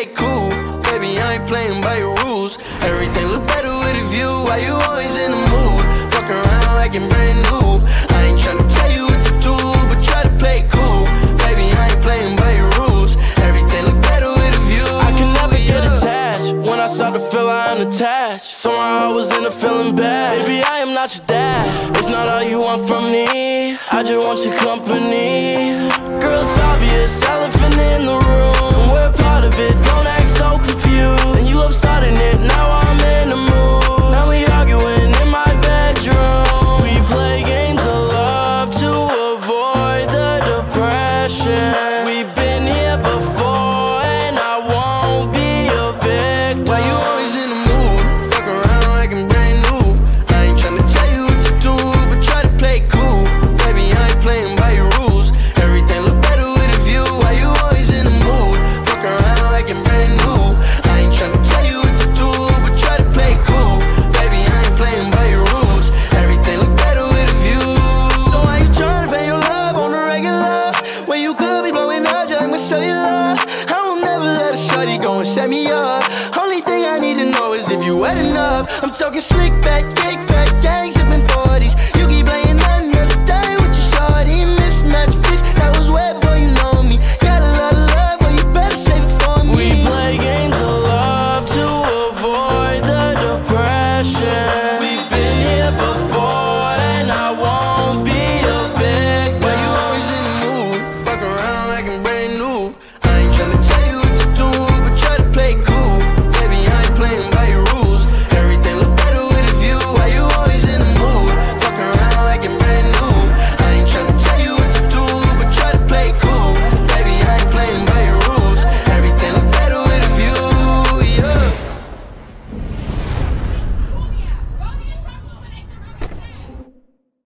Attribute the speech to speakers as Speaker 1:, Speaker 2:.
Speaker 1: play cool. Baby, I ain't playing by your rules. Everything look better with a view. Why you always in the mood? Fuck around like I'm brand new. I ain't tryna tell you what to do, but try to play cool. Baby, I ain't playing by your rules. Everything look better with a view.
Speaker 2: I can never get attached. When I start to feel I unattached, somehow I was in a feeling bad. Baby, I am not your dad. It's not all you want from me. I just want your company. Girl, it's obvious, elephant in the room, and we're part of it. Don't act so confused. And you love starting it, now I'm in the mood. Now we arguing in my bedroom. We play games of love to avoid the depression. We've been here before, and I won't be a victim.
Speaker 1: Why you always in the mood? Fuck around like I'm brand new. I ain't tryna tell you what to do, but try to play cool. Baby, I ain't playing by your rules. Everything look better with a view. Why you always in the mood? Fuck around like I'm brand new. I ain't tryna tell you what to do, but try to play cool. Baby, I ain't playing by your rules. Everything look better with a view. So why you tryna pay your love on the regular, when you could be blowing up just like my cellular? I will never let a shorty go and set me up. Only thing I need to know is if you wet enough. I'm talking slick back.